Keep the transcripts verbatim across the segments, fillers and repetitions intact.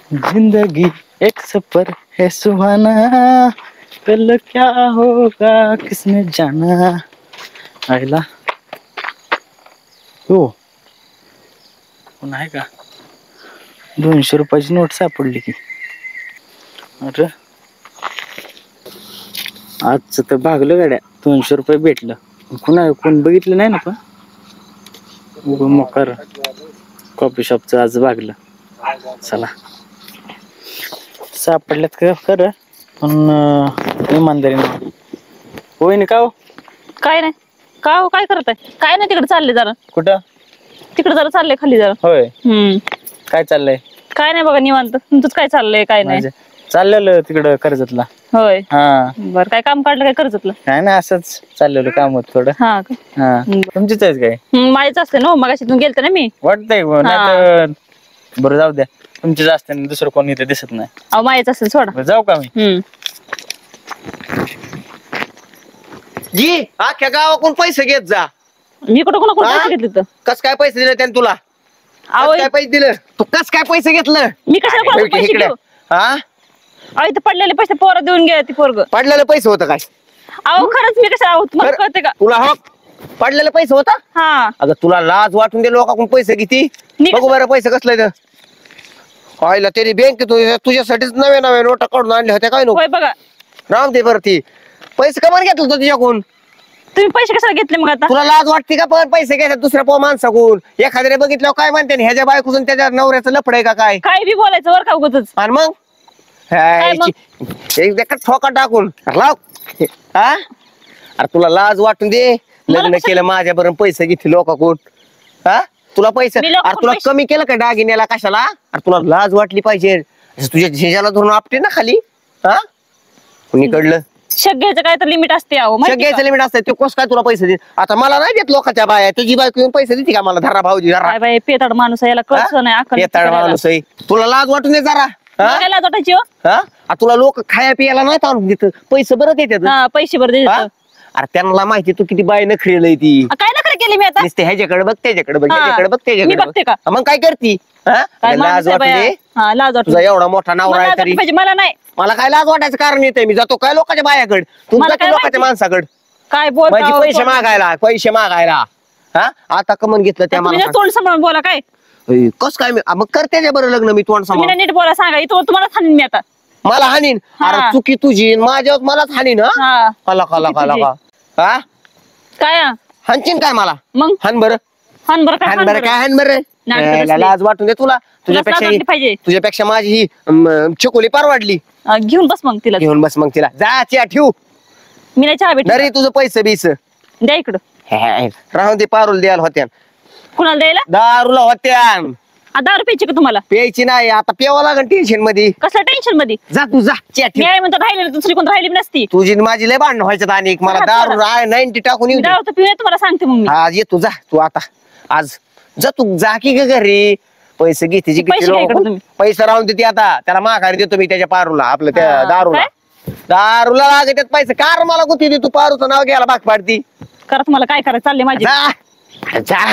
जिंदगी एक सफर है सुहाना, कल क्या होगा किसने जाना. आईला हो पण आहे का दोनशे रुपयाची नोट सापडली की. अरे आजचं तर भागलं गाड्या, दोनशे रुपये भेटलं. कुणा कोण बघितलं नाही ना, पण उगं मकर कॉफी शॉपचं आज भागलं. चला सापडल्यात का खरं, पण इमानदारीने होय ना. का हो काय नाही का हो, काय करत आहे? काय नाही, तिकडे चालले जरा. कुठं? तिकडे जरा चालले खाली जरा. होय. हम्म काय चाललंय? काय नाही बघा, निवांत. तुमचंच काय चाललंय? काय नाही चाललेलं तिकडं कर्जतला. होय. हा बर, काय काम काढलं काय कर्जतलं? काय नाही, असंच चाललेलं काम होत थोडं. हा का? हा तुमचीच आहे काय? हम्म, माझीच असते ना, मगाशी तुम्ही गेलते ना मी. वाटतंय नाही तर बरं जाऊ द्या, तुमचीच असते ना, दुसरं कोणी इथे दिसत नाही. अहो माहीच असेल, सोडा. बरं, जाऊ का मी? हम्म जी अख्ख्या गावाकडून पैसे घेत जा. मी कुठं कोणा कोण हा? पैसे घेतले तर? कस काय पैसे दिले त्याने तुला? अहो कस काय पैसे दिले तू? कस काय पैसे घेतलं? मी कशाला कोणाकडे पैसे इकडे. घेऊ? हा अहो इथे पडलेले पैसे पोरं देऊन गेले, ती पोरग. पडलेले पैसे होतं काय? अहो खरंच मी कशाला आहोत, तुम्हाला खरं- कळते का? तुला हो पडलेले पैसे होता? हा अगं तुला लाज वाटून दे, लोकांकडून पैसे किती मी बघू बरं पैसे कसले तर. पाहिलं तरी बँक तुझ्यासाठीच नव्या नव्या नोटा काढून आणल्या होत्या काय नको होय बघा. राम दे बरं. ती पैसे कमान घेतलं होतं तुझ्याकडून? तुम्ही पैसे कशाला घेतले मग आता? तुला लाज वाटते का पण पैसे घ्यायला दुसऱ्या पो माणसाकडून? एखाद्याने बघितलं काय म्हणते ना, ह्याच्या बायकोचं त्याच्या नवऱ्याचं लफड आहे का काय? काय बी बोलायचं वर का उगतच? आणि मग काय मग? ह्याची- एक देखत ठोका टाकून लाव. हा अरे तुला लाज वाटून दे, लग्न कशा- केलं माझ्या बरोबर पैसे घेतले लोकांकडून. हा तुला पैसे मी लोकांकडून अरे तुला पैसे- कमी केलं का दागिन्याला कशाला? अरे तुला लाज वाटली पाहिजे. असं तुझ्या झेजाला धरून आपटे ना खाली. हा कुणीकडलं शक घ्यायचं काय तर लिमिट असते. अहो माहिती सगळ्याचं का? लिमिट असतं. ते कोस काय तुला पैसे देत? आता मला नाही देत लोकांच्या बाया. तुझी बायको येऊन पैसे देते का मला? धरा भाऊजी धरा. काय बाई पेताड माणूस आहे, याला कळत नाही अक्कल नाही पेताळ करायला. माणूस आहे. तुला लाज वाटून दे जरा. हा? मला काय लाज वाटायची हो? हा आ, तुला लोक खाया पियाला नाही आणून देत, पैसे बरं देतात. हा पैसे बरं हा? द्यायचं. अरे त्यांना माहिती तू किती बाय नखरेल ती. काय नखरे केली मी आता? नुसते ह्याच्याकडे बघ, त्याच्याकडे बघ, हा. ह्याच्याकडे बघ, मी त्याच्याकडे बघते बघ. का? हा, मग काय करती? हा? काय लाज माणूस आहे वाटू बाया? दे. हा लाज वाटू तुझा दे. एवढा मोठा मला नवरा लाज आहे तरी वाटली पाहिजे, मला नाही. मला काय लाज वाटायचं कारण येते? मी जातो काय लोकांच्या बायाकडे, तुमचा मला काय लोकांच्या माहिती? माणसाकडे काय बोलता माझे अहो, पैसे तोंड- मागायला, पैसे मागायला. हा आता कमन घेतलं त्या तुम्ही मला ना तोंड सांभाळून बोला. काय कस काय मी- आ, मग कर त्याच्या बरं लग्न मी तोंड तुम्ही समोर. ना नीट बोला, सांगा. इथं तुम्हाला सांगेन मी आता. मला हानीन. हा. अरे चुकी तुझी माझ्यावर मलाच हानीन. हा हा कला कला चुकी कला तुझी. का हा काय हा? हानचीन काय मला? मग हान बरं. हान बरं काय हान हान बरं बरं. काय हान बरं. नाटकं याला कसली? लाज वाटून दे तुला. तुझ्यापेक्षा लाज वाटली पाहिजे. ही- तुझ्यापेक्षा माझी ही अम, चकोली परवाडली. हा, घेऊन बस मग तिला. घेऊन बस मग तिला. जा च्या ठेवू मी नाही चहा भेट नरे तुझं पैसे बीस द्या इकडं. राहून दे. पारूल द्यायला होत्या, कुणाला द्यायला? दारूला होत्या. आ, दहा रुपयाची का तुम्हाला? प्यायची नाही आता, प्यावं लागेल टेन्शन मध्ये. कसल्या टेन्शन मध्ये? जा तू जा च्या मी ठेव. आहे म्हणतो राहिले, दुसरी कोण राहिली बी नसती. तुझी न माझी लय भांडण व्हायच्यात आणि मला हा, दारू चला. नाईन्टी टाकून येऊ दे. दारू तर पिऊया, तुम्हाला सांगते मग मी. हा ये तू जा. तू आता आज जा, तू जा की ग घरी. पैसे घेते जी पैसे किती काय लोक इकडं तुम्ही? पैसे राहून देते आता. त्याला माघारी देतो मी त्याच्या पारूला, आपलं त्या हा, दारूला. दारूला लागत पैसे कार मला कुठे दे? तू पारूचं नाव घ्यायला भाग पाडती. करा तुम्हाला काय करायचं चालले माझे. जा जा.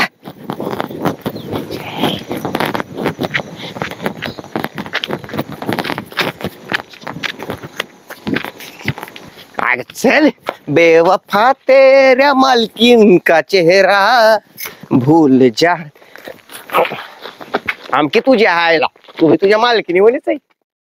अग चल बेवफा तेऱ्या मालकीन का चेहरा भूल जा. आमकी तुझ्या आयला, तुम्ही तुझ्या मालकीनी वलीच आहे.